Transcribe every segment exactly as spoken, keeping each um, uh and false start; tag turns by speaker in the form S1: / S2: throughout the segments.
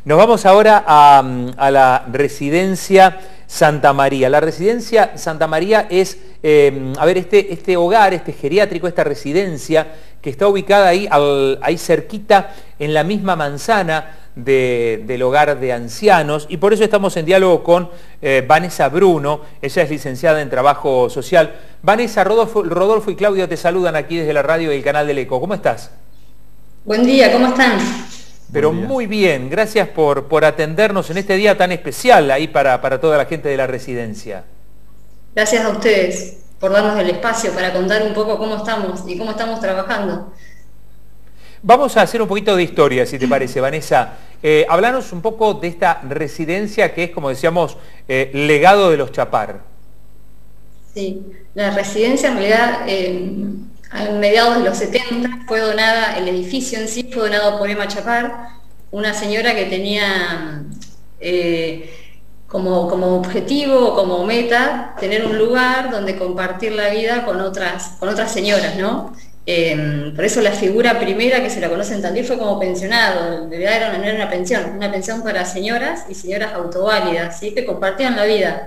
S1: Nos vamos ahora a, a la residencia Santa María. La residencia Santa María es, eh, a ver, este, este hogar, este geriátrico, esta residencia que está ubicada ahí, al, ahí cerquita, en la misma manzana de, del hogar de ancianos, y por eso estamos en diálogo con eh, Vanessa Bruno. Ella es licenciada en Trabajo Social. Vanessa, Rodolfo, Rodolfo y Claudio te saludan aquí desde la radio y el canal del Eco. ¿Cómo estás?
S2: Buen día, ¿cómo están?
S1: Pero muy bien, gracias por, por atendernos en este día tan especial ahí para, para toda la gente de la residencia.
S2: Gracias a ustedes por darnos el espacio para contar un poco cómo estamos y cómo estamos trabajando.
S1: Vamos a hacer un poquito de historia, si te parece, Vanessa. Eh, hablanos un poco de esta residencia que es, como decíamos, eh, legado de los Chapar.
S2: Sí, la residencia en realidad... Eh, a mediados de los setenta fue donada, el edificio en sí fue donado por Emma Chapar, una señora que tenía eh, como, como objetivo, como meta, tener un lugar donde compartir la vida con otras, con otras señoras, ¿no? Eh, por eso la figura primera que se la conoce en Tandil fue como pensionado, en realidad era una, no era una pensión, una pensión para señoras y señoras autoválidas, ¿sí? Que compartían la vida.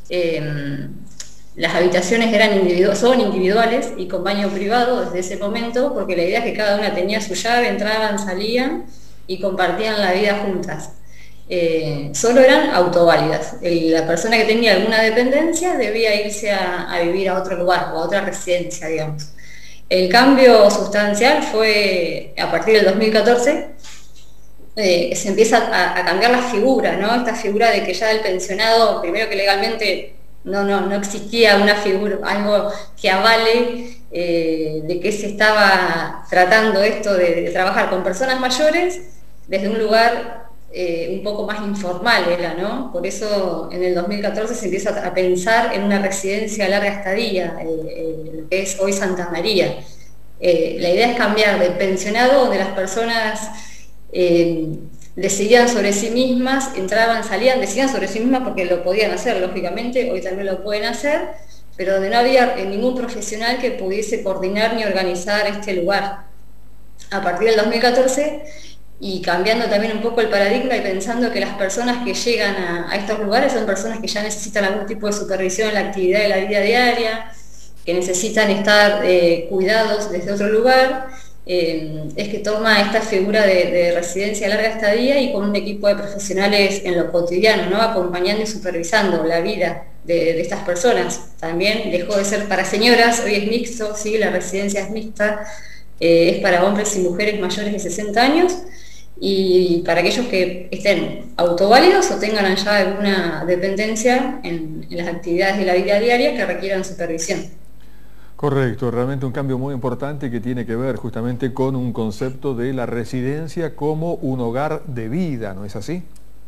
S2: Eh, Las habitaciones eran individu son individuales y con baño privado desde ese momento, porque la idea es que cada una tenía su llave, entraban, salían y compartían la vida juntas. Eh, solo eran autoválidas. El, la persona que tenía alguna dependencia debía irse a, a vivir a otro lugar o a otra residencia, digamos. El cambio sustancial fue a partir del dos mil catorce, eh, se empieza a, a cambiar la figura, ¿no? Esta figura de que ya el pensionado, primero que legalmente No, no, no existía una figura, algo que avale eh, de que se estaba tratando esto de, de trabajar con personas mayores desde un lugar eh, un poco más informal, era, ¿no? Por eso en el dos mil catorce se empieza a pensar en una residencia a larga estadía, eh, eh, lo que es hoy Santa María. Eh, la idea es cambiar de pensionado, donde las personas eh, decidían sobre sí mismas, entraban, salían, decidían sobre sí mismas porque lo podían hacer, lógicamente, hoy también lo pueden hacer, pero donde no había ningún profesional que pudiese coordinar ni organizar este lugar. A partir del dos mil catorce, y cambiando también un poco el paradigma y pensando que las personas que llegan a, a estos lugares son personas que ya necesitan algún tipo de supervisión en la actividad de la vida diaria, que necesitan estar eh, cuidados desde otro lugar, Eh, es que toma esta figura de, de residencia a larga estadía y con un equipo de profesionales en lo cotidiano, ¿no? Acompañando y supervisando la vida de, de estas personas. También dejó de ser para señoras, hoy es mixto, ¿sí? La residencia es mixta, eh, es para hombres y mujeres mayores de sesenta años y para aquellos que estén autoválidos o tengan ya alguna dependencia en, en las actividades de la vida diaria que requieran supervisión.
S3: Correcto, realmente un cambio muy importante que tiene que ver justamente con un concepto de la residencia como un hogar de vida, ¿no es así?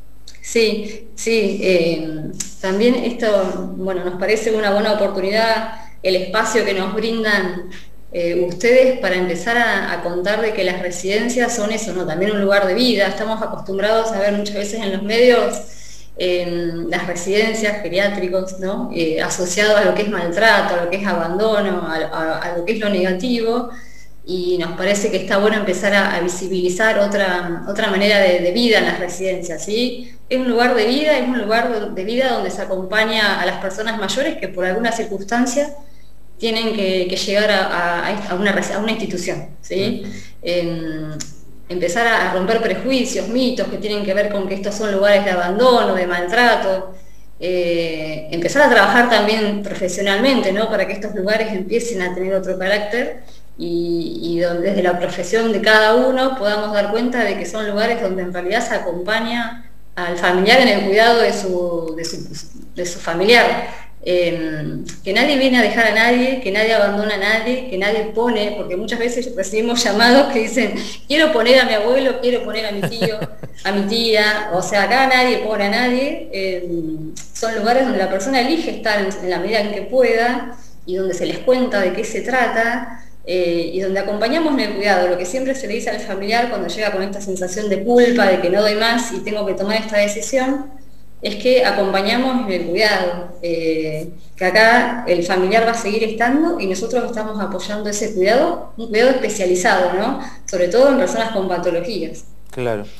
S2: Sí, sí, eh, también esto, bueno, nos parece una buena oportunidad el espacio que nos brindan eh, ustedes para empezar a, a contar de que las residencias son eso, ¿no? También un lugar de vida. Estamos acostumbrados a ver muchas veces en los medios en las residencias geriátricos, ¿no? Eh, asociado a lo que es maltrato, a lo que es abandono, a, a, a lo que es lo negativo, y nos parece que está bueno empezar a, a visibilizar otra, otra manera de, de vida en las residencias, ¿sí? Es un lugar de vida, es un lugar de vida donde se acompaña a las personas mayores que por alguna circunstancia tienen que, que llegar a, a, a, una, a una institución, ¿sí? Eh, empezar a romper prejuicios, mitos que tienen que ver con que estos son lugares de abandono, de maltrato, eh, empezar a trabajar también profesionalmente, ¿no? Para que estos lugares empiecen a tener otro carácter y, y donde desde la profesión de cada uno podamos dar cuenta de que son lugares donde en realidad se acompaña al familiar en el cuidado de su, de su, de su familiar. Eh, que nadie viene a dejar a nadie, que nadie abandona a nadie, que nadie pone, porque muchas veces recibimos llamados que dicen quiero poner a mi abuelo, quiero poner a mi tío, a mi tía, o sea, acá nadie pone a nadie. Eh, son lugares donde la persona elige estar en, en la medida en que pueda y donde se les cuenta de qué se trata, eh, y donde acompañamos en el cuidado. Lo que siempre se le dice al familiar cuando llega con esta sensación de culpa, de que no doy más y tengo que tomar esta decisión, es que acompañamos en el cuidado, eh, que acá el familiar va a seguir estando y nosotros estamos apoyando ese cuidado, un cuidado especializado, ¿no? Sobre todo en personas con patologías.
S1: Claro.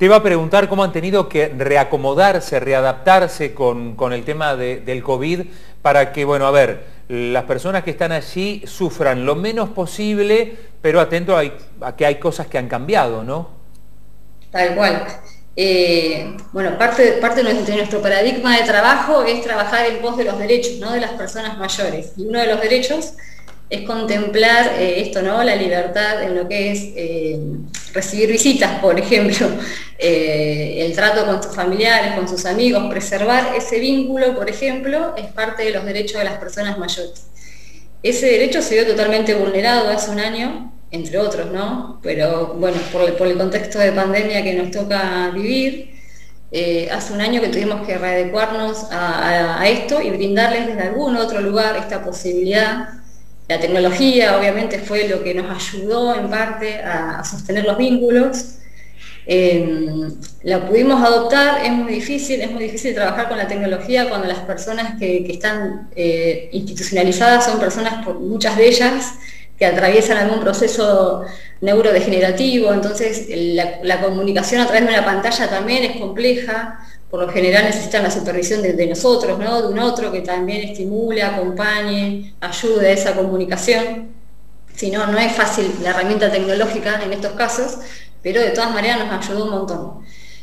S1: Te iba a preguntar cómo han tenido que reacomodarse, readaptarse con, con el tema de, del COVID para que, bueno, a ver, las personas que están allí sufran lo menos posible, pero atento a, a que hay cosas que han cambiado, ¿no?
S2: Tal cual. Eh, bueno, parte, parte de nuestro paradigma de trabajo es trabajar en pos de los derechos, ¿no?, de las personas mayores. Y uno de los derechos es contemplar eh, esto, ¿no?, la libertad en lo que es eh, recibir visitas, por ejemplo, eh, el trato con sus familiares, con sus amigos, preservar ese vínculo, por ejemplo, es parte de los derechos de las personas mayores. Ese derecho se vio totalmente vulnerado hace un año, entre otros, ¿no? Pero bueno, por el, por el contexto de pandemia que nos toca vivir, eh, hace un año que tuvimos que readecuarnos a, a, a esto y brindarles desde algún otro lugar esta posibilidad. La tecnología obviamente fue lo que nos ayudó en parte a, a sostener los vínculos. Eh, la pudimos adoptar, es muy difícil, es muy difícil trabajar con la tecnología cuando las personas que, que están eh, institucionalizadas son personas, muchas de ellas, que atraviesan algún proceso neurodegenerativo, entonces la, la comunicación a través de una pantalla también es compleja, por lo general necesitan la supervisión de, de nosotros, ¿no?, de un otro que también estimule, acompañe, ayude a esa comunicación. Si no, no es fácil la herramienta tecnológica en estos casos, pero de todas maneras nos ayudó un montón.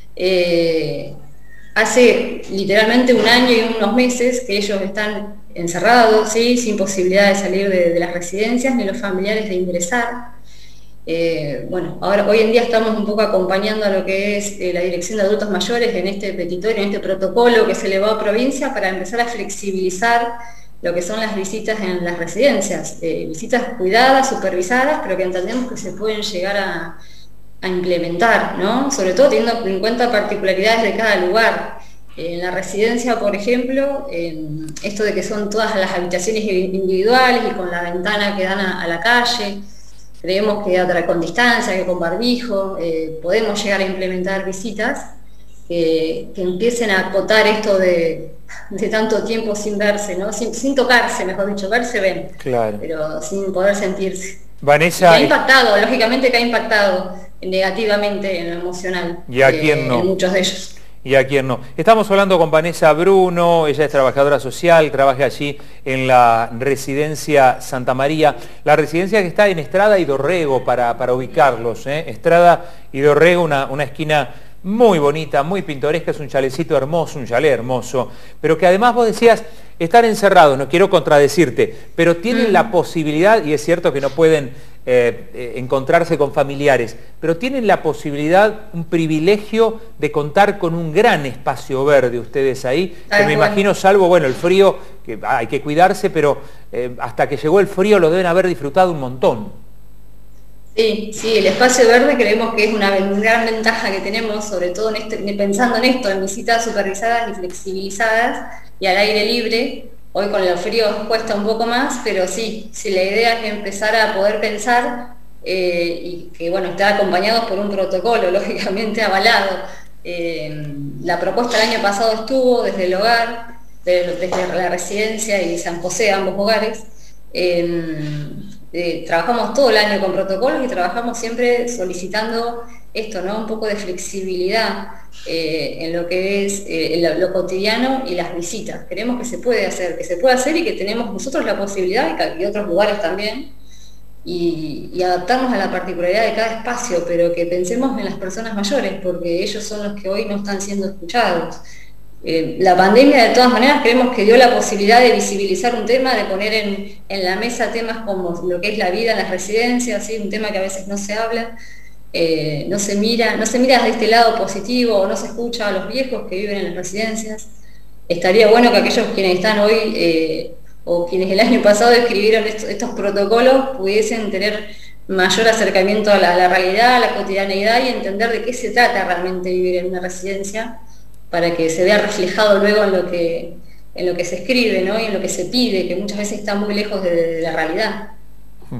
S2: Eh, hace literalmente un año y unos meses que ellos están encerrados, ¿sí?, sin posibilidad de salir de, de las residencias, ni los familiares de ingresar. Eh, bueno, ahora hoy en día estamos un poco acompañando a lo que es eh, la Dirección de Adultos Mayores en este petitorio, en este protocolo que se elevó a provincia para empezar a flexibilizar lo que son las visitas en las residencias. Eh, visitas cuidadas, supervisadas, pero que entendemos que se pueden llegar a, a implementar, ¿no? Sobre todo teniendo en cuenta particularidades de cada lugar. Eh, en la residencia, por ejemplo, eh, esto de que son todas las habitaciones individuales y con la ventana que dan a, a la calle, creemos que con distancia, que con barbijo, eh, podemos llegar a implementar visitas eh, que empiecen a acotar esto de, de tanto tiempo sin verse, ¿no? Sin, sin tocarse, mejor dicho, verse ven,
S1: claro,
S2: pero sin poder sentirse.
S1: Vanessa,
S2: y que ha impactado, lógicamente que ha impactado negativamente en lo emocional,
S1: ¿y a quién no?
S2: En muchos de ellos.
S1: Y a quién no. Estamos hablando con Vanessa Bruno, ella es trabajadora social, trabaja allí en la residencia Santa María, la residencia que está en Estrada y Dorrego, para, para ubicarlos, ¿eh? Estrada y Dorrego, una, una esquina muy bonita, muy pintoresca, es un chalecito hermoso, un chalet hermoso, pero que además vos decías, están encerrados, no quiero contradecirte, pero tienen mm. la posibilidad, y es cierto que no pueden eh, eh, encontrarse con familiares, pero tienen la posibilidad, un privilegio de contar con un gran espacio verde ustedes ahí, Ay, que me bueno. imagino, salvo, bueno, el frío, que hay que cuidarse, pero eh, hasta que llegó el frío lo deben haber disfrutado un montón.
S2: Sí, sí, el espacio verde creemos que es una gran ventaja que tenemos, sobre todo en este, pensando en esto, en visitas supervisadas y flexibilizadas y al aire libre. Hoy con los fríos cuesta un poco más, pero sí, sí, la idea es empezar a poder pensar eh, y que, bueno, estar acompañados por un protocolo, lógicamente avalado. Eh, la propuesta el año pasado estuvo desde el hogar, desde, desde la residencia y San José, ambos hogares. Eh, Eh, trabajamos todo el año con protocolos y trabajamos siempre solicitando esto, ¿no? Un poco de flexibilidad eh, en lo que es eh, lo, lo cotidiano y las visitas. Creemos que se puede hacer, que se puede hacer y que tenemos nosotros la posibilidad, y, y otros lugares también, y, y adaptarnos a la particularidad de cada espacio, pero que pensemos en las personas mayores, porque ellos son los que hoy no están siendo escuchados. Eh, la pandemia de todas maneras creemos que dio la posibilidad de visibilizar un tema, de poner en, en la mesa temas como lo que es la vida en las residencias, ¿sí? Un tema que a veces no se habla, eh, no se mira, no se mira desde este lado positivo, o no se escucha a los viejos que viven en las residencias. Estaría bueno que aquellos quienes están hoy eh, o quienes el año pasado escribieron estos, estos protocolos pudiesen tener mayor acercamiento a la, a la realidad, a la cotidianeidad, y entender de qué se trata realmente vivir en una residencia, para que se vea reflejado luego en lo que, en lo que se escribe, ¿no? Y en lo que se pide, que muchas veces está muy lejos de, de la realidad.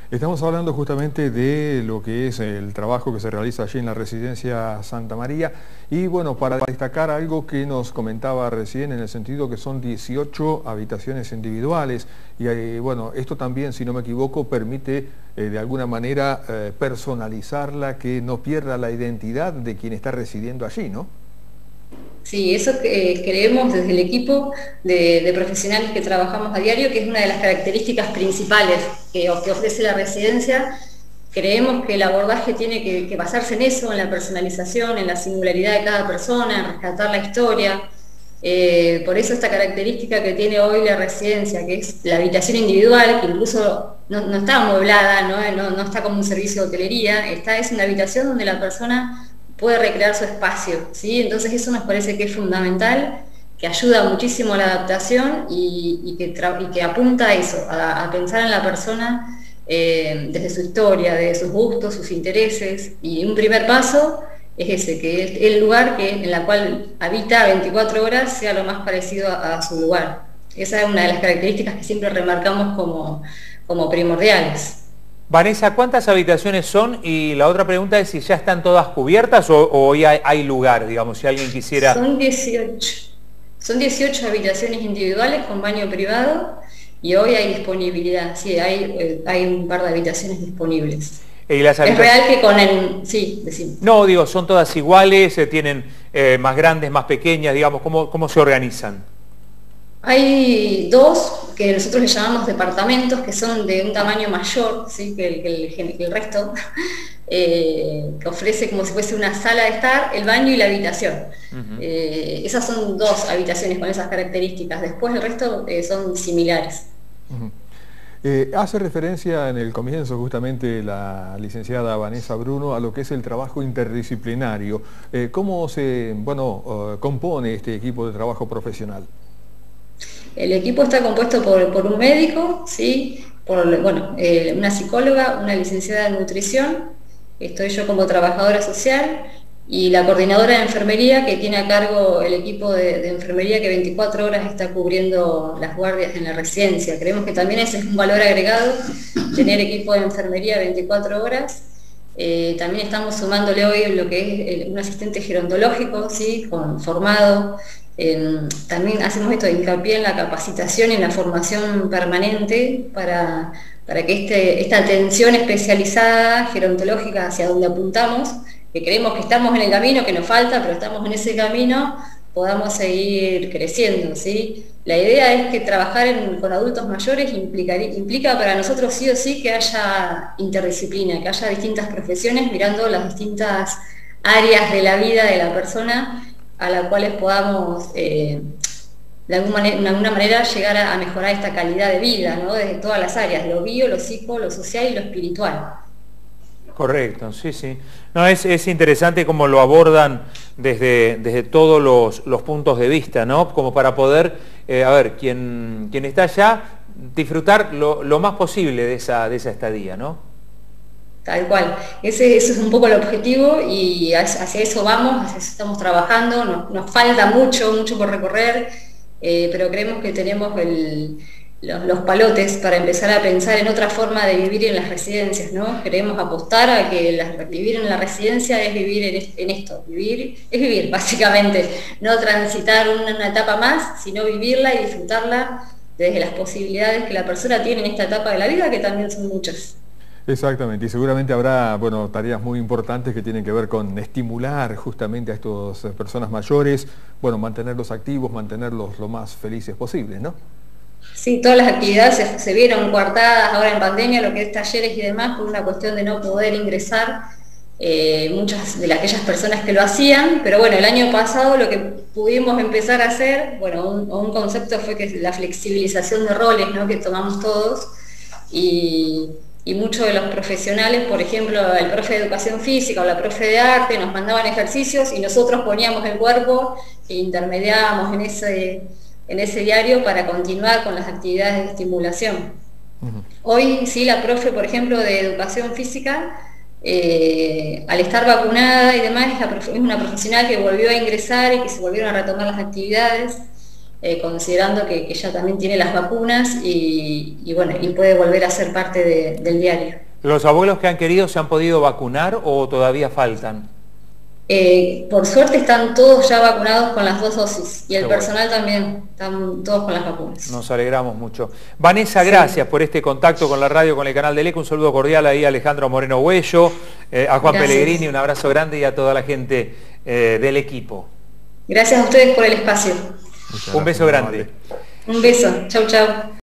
S3: Estamos hablando justamente de lo que es el trabajo que se realiza allí en la residencia Santa María y bueno, para destacar algo que nos comentaba recién en el sentido que son dieciocho habitaciones individuales y eh, bueno, esto también, si no me equivoco, permite eh, de alguna manera eh, personalizarla, que no pierda la identidad de quien está residiendo allí, ¿no?
S2: Sí, eso eh, creemos desde el equipo de, de profesionales que trabajamos a diario, que es una de las características principales que, que ofrece la residencia. Creemos que el abordaje tiene que, que basarse en eso, en la personalización, en la singularidad de cada persona, en rescatar la historia. Eh, por eso esta característica que tiene hoy la residencia, que es la habitación individual, que incluso no, no está amueblada, ¿no? No, no está como un servicio de hotelería, está, es una habitación donde la persona puede recrear su espacio, ¿sí? Entonces eso nos parece que es fundamental, que ayuda muchísimo a la adaptación y, y, que, y que apunta a eso, a, a pensar en la persona eh, desde su historia, de sus gustos, sus intereses, y un primer paso es ese, que es el lugar que, en la cual habita veinticuatro horas sea lo más parecido a, a su lugar. Esa es una de las características que siempre remarcamos como, como primordiales.
S1: Vanessa, ¿cuántas habitaciones son? Y la otra pregunta es si ya están todas cubiertas o, o hoy hay, hay lugar, digamos, si alguien quisiera...
S2: Son dieciocho. Son dieciocho habitaciones individuales con baño privado y hoy hay disponibilidad, sí, hay, eh, hay un par de habitaciones disponibles.
S1: ¿Y las
S2: habitaciones... Es real que con el... Sí, decimos.
S1: No, digo, son todas iguales, eh, tienen eh, más grandes, más pequeñas, digamos, ¿cómo, cómo se organizan?
S2: Hay dos que nosotros les llamamos departamentos, que son de un tamaño mayor, ¿sí? que, el, que, el, que el resto, eh, que ofrece como si fuese una sala de estar, el baño y la habitación. Uh-huh. eh, esas son dos habitaciones con esas características, después el resto eh, son similares.
S3: Uh-huh. Eh, hace referencia en el comienzo justamente la licenciada Vanessa Bruno a lo que es el trabajo interdisciplinario. Eh, ¿Cómo se bueno, uh, compone este equipo de trabajo profesional?
S2: El equipo está compuesto por, por un médico, ¿sí? por bueno, eh, una psicóloga, una licenciada en nutrición, estoy yo como trabajadora social, y la coordinadora de enfermería que tiene a cargo el equipo de, de enfermería que veinticuatro horas está cubriendo las guardias en la residencia. Creemos que también ese es un valor agregado, tener equipo de enfermería veinticuatro horas. Eh, también estamos sumándole hoy lo que es el, un asistente gerontológico, ¿sí? con, formado. Eh, también hacemos esto de hincapié en la capacitación y en la formación permanente para, para que este, esta atención especializada gerontológica hacia donde apuntamos, que creemos que estamos en el camino, que nos falta, pero estamos en ese camino, podamos seguir creciendo, ¿sí? La idea es que trabajar en, con adultos mayores implica, implica para nosotros sí o sí que haya interdisciplina, que haya distintas profesiones mirando las distintas áreas de la vida de la persona a las cuales podamos eh, de, alguna manera, de alguna manera llegar a, a mejorar esta calidad de vida, ¿no? Desde todas las áreas, lo bio, lo psico, lo social y lo espiritual.
S1: Correcto, sí, sí. No, es, es interesante cómo lo abordan desde, desde todos los, los puntos de vista, ¿no? Como para poder, eh, a ver, quien, quien está allá, disfrutar lo, lo más posible de esa, de esa estadía, ¿no?
S2: Tal cual. Ese, ese es un poco el objetivo y hacia eso vamos, hacia eso estamos trabajando. Nos, nos falta mucho, mucho por recorrer, eh, pero creemos que tenemos el, los, los palotes para empezar a pensar en otra forma de vivir en las residencias, ¿no? Queremos apostar a que la, vivir en la residencia es vivir en, en esto, vivir es vivir, básicamente. No transitar una, una etapa más, sino vivirla y disfrutarla desde las posibilidades que la persona tiene en esta etapa de la vida, que también son muchas.
S3: Exactamente, y seguramente habrá bueno, tareas muy importantes que tienen que ver con estimular justamente a estas personas mayores, bueno, mantenerlos activos, mantenerlos lo más felices posible, ¿no?
S2: Sí, todas las actividades se, se vieron coartadas ahora en pandemia, lo que es talleres y demás, por una cuestión de no poder ingresar eh, muchas de aquellas personas que lo hacían, pero bueno, el año pasado lo que pudimos empezar a hacer, bueno, un, un concepto fue que la flexibilización de roles, ¿no? Que tomamos todos, y... y muchos de los profesionales, por ejemplo, el profe de educación física o la profe de arte, nos mandaban ejercicios y nosotros poníamos el cuerpo e intermediábamos en ese, en ese diario para continuar con las actividades de estimulación. Uh-huh. Hoy sí, la profe, por ejemplo, de educación física, eh, al estar vacunada y demás, es, la profe, es una profesional que volvió a ingresar y que se volvieron a retomar las actividades. eh, considerando que, que ya también tiene las vacunas y, y bueno, y puede volver a ser parte de, del diario.
S1: ¿Los abuelos que han querido se han podido vacunar o todavía faltan?
S2: Eh, por suerte están todos ya vacunados con las dos dosis y el
S1: Qué
S2: personal
S1: bueno.
S2: también, están todos con las vacunas.
S1: Nos alegramos mucho. Vanessa,
S2: Sí.
S1: gracias por este contacto con la radio, con el canal del E C. Un saludo cordial ahí a Alejandro Moreno Huello, eh, a Juan
S2: Gracias.
S1: Pellegrini, un abrazo grande y a toda la gente eh, del equipo.
S2: Gracias a ustedes por el espacio.
S3: Muchas
S1: Un
S3: gracias,
S1: beso
S3: muy
S1: grande.
S3: amable.
S2: Un beso. Chau, chau.